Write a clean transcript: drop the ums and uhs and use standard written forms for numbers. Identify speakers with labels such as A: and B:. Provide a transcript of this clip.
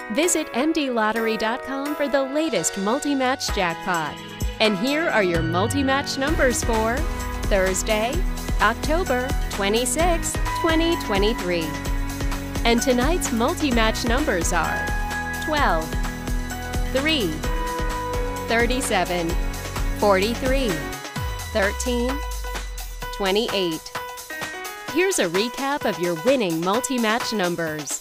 A: Visit mdlottery.com for the latest MultiMatch jackpot. And here are your MultiMatch numbers for Thursday, October 26, 2023. And tonight's MultiMatch numbers are 12, 3, 37, 43, 13, 28. Here's a recap of your winning MultiMatch numbers.